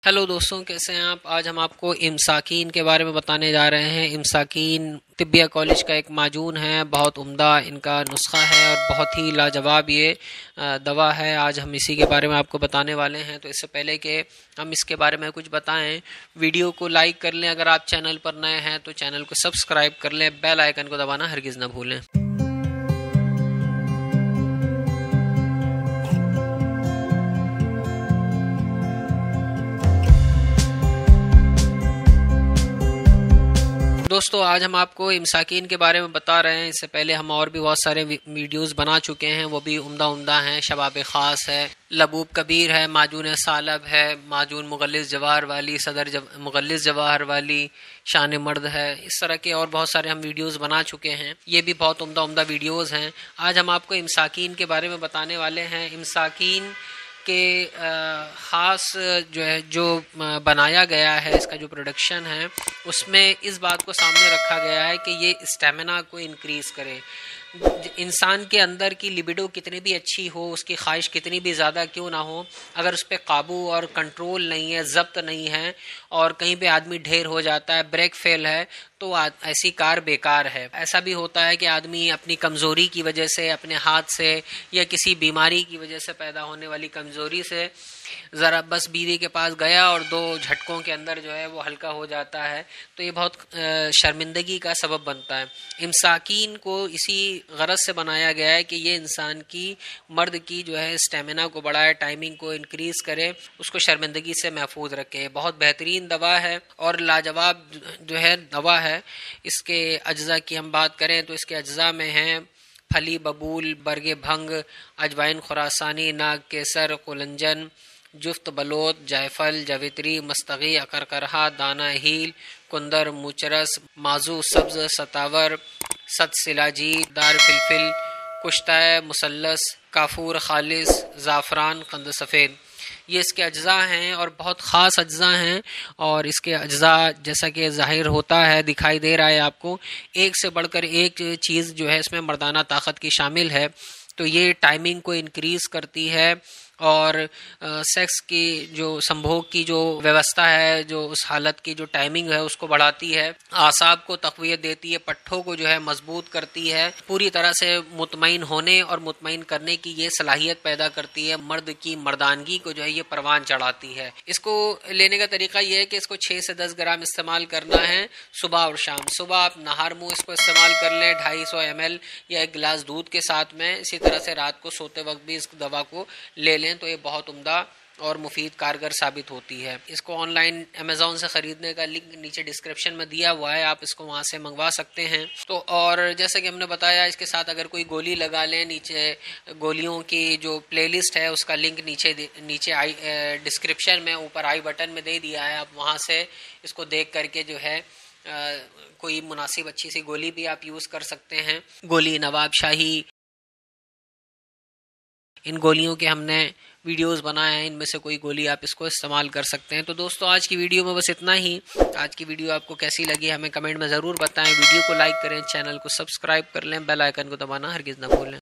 Hello दोस्तों, कैसे हैं आप। आज हम आपको इमसाकीन के बारे में बताने जा रहे हैं। इमसाकीन तिब्बिया कॉलेज का एक माजून है, बहुत उम्दा इनका नुस्खा है और बहुत ही लाजवाब ये दवा है। आज हम इसी के बारे में आपको बताने वाले हैं। तो इससे पहले कि हम इसके बारे में कुछ बताएं, वीडियो को लाइक कर लें। अगर आप चैनल पर नए हैं तो चैनल को सब्सक्राइब कर लें, बेल आइकन को दबाना हरगिज़ न भूलें। दोस्तों, आज हम आपको इमसाकीन के बारे में बता रहे हैं। इससे पहले हम और भी बहुत सारे वीडियोस बना चुके हैं, वो भी उम्दा हैं। शबाब ख़ास है, लबूब कबीर है, माजून सालब है, माजून मुगल्लिस जवाहर वाली, सदर मुगल्लिस जवाहर वाली, शान मर्द है। इस तरह के और बहुत सारे हम वीडियोस बना चुके हैं। ये भी बहुत उम्दा वीडियोस हैं। आज हम आपको इमसाकीन के बारे में बताने वाले हैं। इमसाकीन के ख़ास जो बनाया गया है, इसका जो प्रोडक्शन है, उसमें इस बात को सामने रखा गया है कि ये स्टेमिना को इंक्रीज़ करे। इंसान के अंदर की लिबिडो कितनी भी अच्छी हो, उसकी ख्वाहिश कितनी भी ज़्यादा क्यों ना हो, अगर उस पर काबू और कंट्रोल नहीं है, ज़ब्त नहीं है और कहीं पे आदमी ढेर हो जाता है, ब्रेक फेल है, तो ऐसी कार बेकार है। ऐसा भी होता है कि आदमी अपनी कमज़ोरी की वजह से, अपने हाथ से या किसी बीमारी की वजह से पैदा होने वाली कमज़ोरी से ज़रा बस बीवी के पास गया और 2 झटकों के अंदर जो है वो हल्का हो जाता है, तो ये बहुत शर्मिंदगी का सबब बनता है। इमसाकीन को इसी गरज से बनाया गया है कि ये इंसान की, मर्द की जो है स्टेमिना को बढ़ाए, टाइमिंग को इंक्रीज़ करे, उसको शर्मिंदगी से महफूज रखे। बहुत बेहतरीन दवा है और लाजवाब जो है दवा है। इसके अज्जा की हम बात करें तो इसके अज्जा में हैं फली बबूल, बरगे भंग, अजवाइन खुरासानी, नाग केसर, कुलंजन, जुफ्त बलोत, जायफल, जवित्री, मस्तगी, अकरकरहा, दाना हील, कुंदर, मुचरस, माजू सब्ज, सतावर, सतसिलाजी, दार फिलफिल, कुश्ता, मुसल्लस, काफूर खालिस, ज़ाफ़रान, कंद सफ़ेद। ये इसके अज्जा हैं और बहुत ख़ास अज्जा हैं। और इसके अज्जा जैसा कि ज़ाहिर होता है, दिखाई दे रहा है आपको, एक से बढ़कर एक चीज़ जो है इसमें मर्दाना ताकत की शामिल है। तो ये टाइमिंग को इंक्रीज़ करती है और सेक्स की जो संभोग की जो व्यवस्था है, जो उस हालत की जो टाइमिंग है, उसको बढ़ाती है, आसाब को तक़वियत देती है, पट्ठों को जो है मजबूत करती है, पूरी तरह से मुतमईन होने और मुतमईन करने की ये सलाहियत पैदा करती है। मर्द की मर्दानगी को जो है ये परवान चढ़ाती है। इसको लेने का तरीका ये है कि इसको 6 से 10 ग्राम इस्तेमाल करना है सुबह और शाम। सुबह आप नहार मुँह इसको इस्तेमाल कर लें 250 ml या 1 गिलास दूध के साथ में। इसी तरह से रात को सोते वक्त भी इस दवा को ले लें तो ये बहुत उम्दा और मुफीद कारगर साबित होती है। इसको ऑनलाइन अमेज़ॉन से ख़रीदने का लिंक नीचे डिस्क्रिप्शन में दिया हुआ है, आप इसको वहाँ से मंगवा सकते हैं। तो और जैसे कि हमने बताया, इसके साथ अगर कोई गोली लगा लें, नीचे गोलियों की जो प्लेलिस्ट है उसका लिंक नीचे आई डिस्क्रिप्शन में ऊपर आई बटन में दे दिया है। आप वहाँ से इसको देख करके जो है कोई मुनासिब अच्छी सी गोली भी आप यूज़ कर सकते हैं। गोली नवाब शाही, इन गोलियों के हमने वीडियोस बनाए हैं, इनमें से कोई गोली आप इसको इस्तेमाल कर सकते हैं। तो दोस्तों, आज की वीडियो में बस इतना ही। आज की वीडियो आपको कैसी लगी हमें कमेंट में ज़रूर बताएं। वीडियो को लाइक करें, चैनल को सब्सक्राइब कर लें, बेल आइकन को दबाना हरगिज़ ना भूलें।